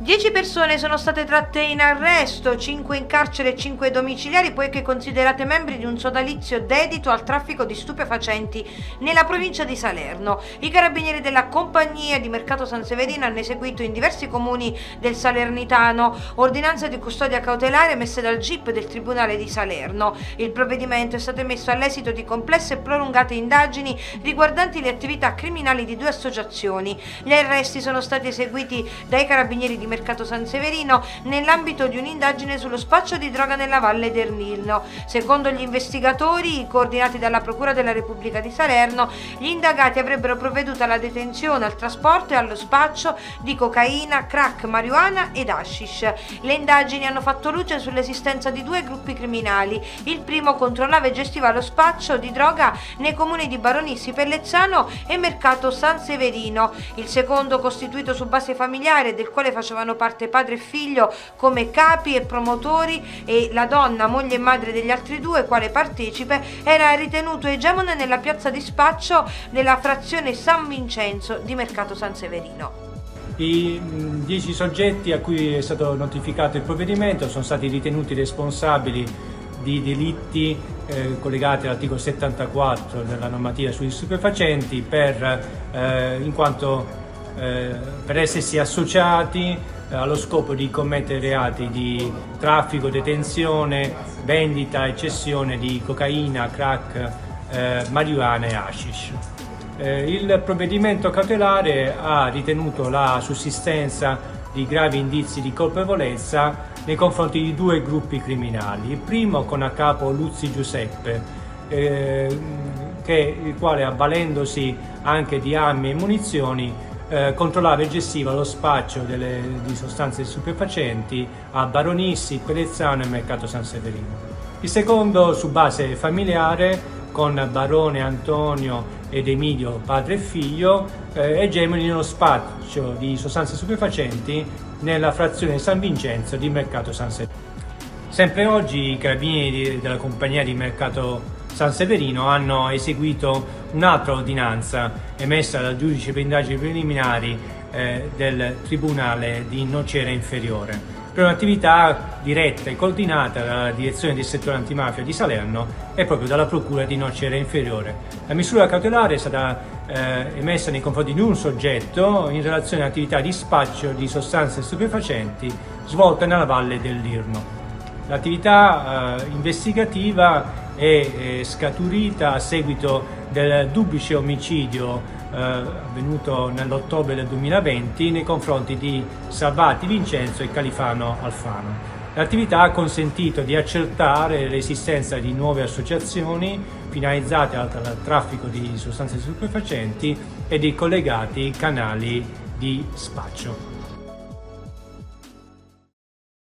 10 persone sono state tratte in arresto, 5 in carcere e 5 domiciliari, poiché considerate membri di un sodalizio dedito al traffico di stupefacenti nella provincia di Salerno. I carabinieri della compagnia di Mercato San Severino hanno eseguito in diversi comuni del Salernitano ordinanze di custodia cautelare emesse dal GIP del Tribunale di Salerno. Il provvedimento è stato emesso all'esito di complesse e prolungate indagini riguardanti le attività criminali di 2 associazioni. Gli arresti sono stati eseguiti dai carabinieri di Mercato San Severino nell'ambito di un'indagine sullo spaccio di droga nella Valle del Nilno. Secondo gli investigatori, coordinati dalla Procura della Repubblica di Salerno, gli indagati avrebbero provveduto alla detenzione, al trasporto e allo spaccio di cocaina, crack, marijuana ed hashish. Le indagini hanno fatto luce sull'esistenza di 2 gruppi criminali. Il primo controllava e gestiva lo spaccio di droga nei comuni di Baronissi, Pellezzano e Mercato San Severino. Il secondo, costituito su base familiare, del quale facevano parte padre e figlio come capi e promotori, e la donna, moglie e madre degli altri 2, quale partecipe, era ritenuto egemone nella piazza di spaccio della frazione San Vincenzo di Mercato San Severino. I 10 soggetti a cui è stato notificato il provvedimento sono stati ritenuti responsabili di delitti collegati all'articolo 74 della normativa sugli stupefacenti per essersi associati allo scopo di commettere reati di traffico, detenzione, vendita e cessione di cocaina, crack, marijuana e hashish. Il provvedimento cautelare ha ritenuto la sussistenza di gravi indizi di colpevolezza nei confronti di 2 gruppi criminali. Il primo con a capo Luzzi Giuseppe, il quale, avvalendosi anche di armi e munizioni, controllava e gestiva lo spaccio di sostanze stupefacenti a Baronissi, Pellezzano e Mercato San Severino. Il secondo, su base familiare, con Barone Antonio ed Emilio, padre e figlio, egemoni nello spaccio di sostanze stupefacenti nella frazione San Vincenzo di Mercato San Severino. Sempre oggi i carabinieri della compagnia di Mercato San Severino hanno eseguito un'altra ordinanza emessa dal giudice per indagini preliminari del Tribunale di Nocera Inferiore per un'attività diretta e coordinata dalla Direzione del Settore Antimafia di Salerno e proprio dalla Procura di Nocera Inferiore. La misura cautelare è stata emessa nei confronti di un soggetto in relazione all'attività di spaccio di sostanze stupefacenti svolta nella Valle del Nilno. L'attività investigativa è scaturita a seguito del duplice omicidio avvenuto nell'ottobre del 2020 nei confronti di Salvati Vincenzo e Califano Alfano. L'attività ha consentito di accertare l'esistenza di nuove associazioni finalizzate al traffico di sostanze stupefacenti e di collegati canali di spaccio.